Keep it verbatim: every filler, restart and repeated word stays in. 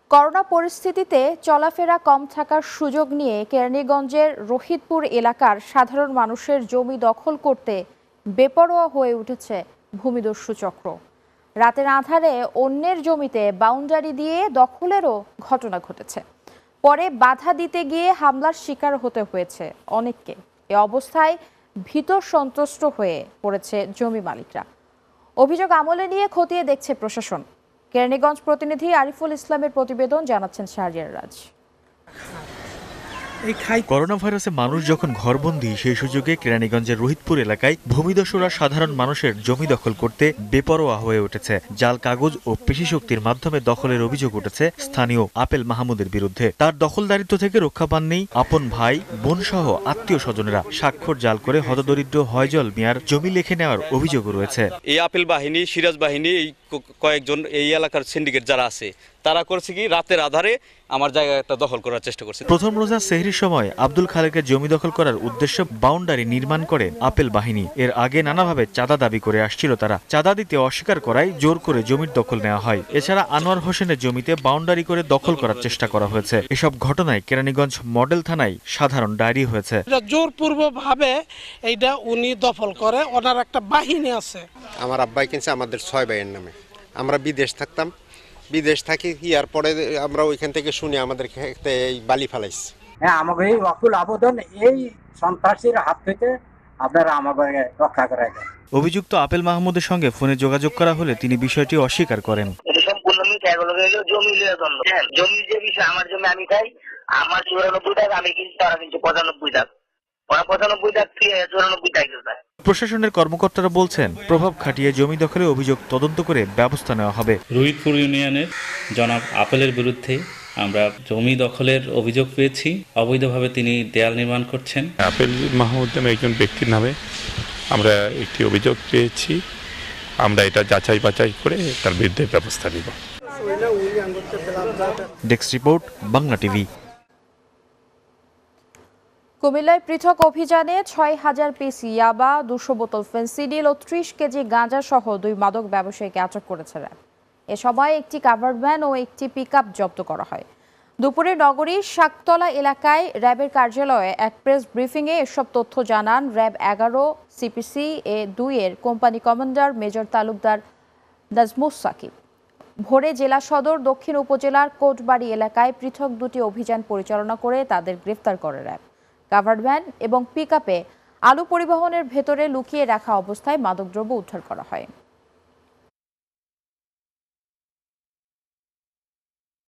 Corona পরিস্থিতিতে চলাফেরা কম থাকার সুযোগ নিয়ে কেরানীগঞ্জের রহিতপুর এলাকার সাধারণ মানুষের জমি দখল করতে বেপরোয়া হয়ে উঠেছে ভূমিদস্যু চক্র। রাতের আঁধারে অন্যের জমিতে বাউন্ডারি দিয়ে দখলেরও ঘটনা ঘটেছে। পরে বাধা দিতে গিয়ে হামলার শিকার হতে হয়েছে অনেককে। এ অবস্থায় ভীত সন্ত্রস্ত হয়ে পড়েছে জমি মালিকরা। অভিযোগ আমলে নিয়ে খতিয়ে দেখছে প্রশাসন। কেরানীগঞ্জ প্রতিনিধি আরিফুল ইসলামের প্রতিবেদন, জানাচ্ছেন শাহরিয়ার রাজ। করোনা ভাইরাসে মানুষ যখন ঘরবন্দি, সেই সুযোগে কেরানীগঞ্জের রহিতপুর এলাকায় ভূমিদস্যুরা সাধারণ মানুষের জমি দখল করতে বেপরোয়া হয়ে উঠেছে। জাল কাগজ ও পেশি শক্তির মাধ্যমে দখলের অভিযোগ উঠেছে স্থানীয় আপেল মাহমুদের বিরুদ্ধে। তার দখলদারিত্ব থেকে রক্ষা পাননি আপন ভাই, বোন সহ আত্মীয় স্বজনেরা। স্বাক্ষর জাল করে হতদরিদ্র হয়জল মিয়ার জমি লিখে নেওয়ার অভিযোগও রয়েছে। এই আপেল বাহিনী, সিরাজ বাহিনী, এই কয়েকজন এই এলাকার সিন্ডিকেট যারা আছে, তারা করছে কি রাতের আধারে আমার জায়গাটা দখল করার চেষ্টা করছে। প্রথম রোজা সেহরির সময় আব্দুল খালেকের জমি দখল করার উদ্দেশ্যে বাউন্ডারি নির্মাণ করে আপেল বাহিনী। এর আগে নানাভাবে চাঁদা দাবি করে আসছিল তারা। চাঁদা দিতে অস্বীকার করায় জোর করে জমির দখল নেওয়া হয়। এছাড়া আনোয়ার হোসেনের জমিতে বাউন্ডারি করে দখল করার চেষ্টা করা হয়েছে। এসব ঘটনায় কেরানীগঞ্জ মডেল থানায় সাধারণ ডায়েরি হয়েছে। জোরপূর্বকভাবে এইটা উনি দখল করে, ওনার একটা বাহিনী আছে। আমার আব্বাই কিনছে আমাদের ছয় ভাইয়ের নামে। আমরা বিদেশ থাকতাম, বিদেশ থাকি ইয়ার পরে আমরা ওইখান থেকে শুনি আমাদের ক্ষেত্রে এই বালি ফালাইছে। হ্যাঁ, আমাকে এই অকুল আবেদন এই সন্ত্রাসীর হাত থেকে আপনারা আমাকে রক্ষা করা যায়। অভিযুক্ত আপেল মাহমুদের সঙ্গে ফোনে যোগাযোগ করা হলে তিনি বিষয়টি অস্বীকার করেন। জমি যে বিষয়, আমার জমি আমি চাই, আমার চুরানব্বই টাকা আমি কিনছি, তারা কিন্তু পঁচানব্বই টাকা, ওরা পঁচানব্বই টাকা চুরানব্বই টাকা। প্রশাসনের কর্মকর্তারা বলছেন, প্রভাব খাটিয়ে জমি দখলের অভিযোগ তদন্ত করে ব্যবস্থা নেওয়া হবে। রহিতপুর ইউনিয়নের জনাব আপেলের বিরুদ্ধে আমরা জমি দখলের অভিযোগ পেয়েছি। অবৈধভাবে তিনি দেয়াল নির্মাণ করছেন। আপেল মাহমুদ নামে একজন ব্যক্তির নামে আমরা একটি অভিযোগ পেয়েছি। আমরা এটা যাচাই বাছাই করে তার বিরুদ্ধে ব্যবস্থা নিব। Desk report, Bangla TV. কুমিল্লায় পৃথক অভিযানে ছয় হাজার পিস ইয়াবা, দুশো বোতল ফেন্সিডিল ও ত্রিশ কেজি গাঁজা সহ দুই মাদক ব্যবসায়ীকে আটক করেছে র্যাব। এ সময় একটি কাভার্ড ভ্যান ও একটি পিকআপ জব্দ করা হয়। দুপুরে নগরীর শাকতলা এলাকায় র্যাবের কার্যালয়ে এক প্রেস ব্রিফিংয়ে এসব তথ্য জানান র্যাব এগারো সিপিসি এ দুই এর company commander major Talukdar Nazmus Sakib. ভোরে জেলা সদর দক্ষিণ উপজেলার কোটবাড়ি এলাকায় পৃথক দুটি অভিযান পরিচালনা করে তাদের গ্রেফতার করে র্যাব। কাভার্ড ভ্যান এবং পিকআপে আলু পরিবহনের ভেতরে লুকিয়ে রাখা অবস্থায় মাদকদ্রব্য উদ্ধার করা হয়।